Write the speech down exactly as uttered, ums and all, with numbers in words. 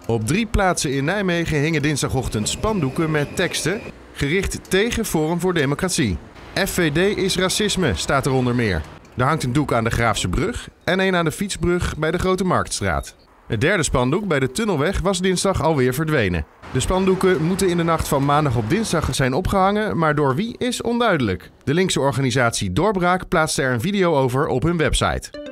Op drie plaatsen in Nijmegen hingen dinsdagochtend spandoeken met teksten gericht tegen Forum voor Democratie. F V D is racisme, staat er onder meer. Er hangt een doek aan de Graafse Brug en een aan de Fietsbrug bij de Grote Marktstraat. Het derde spandoek bij de Tunnelweg was dinsdag alweer verdwenen. De spandoeken moeten in de nacht van maandag op dinsdag zijn opgehangen, maar door wie is onduidelijk. De linkse organisatie Doorbraak plaatste er een video over op hun website.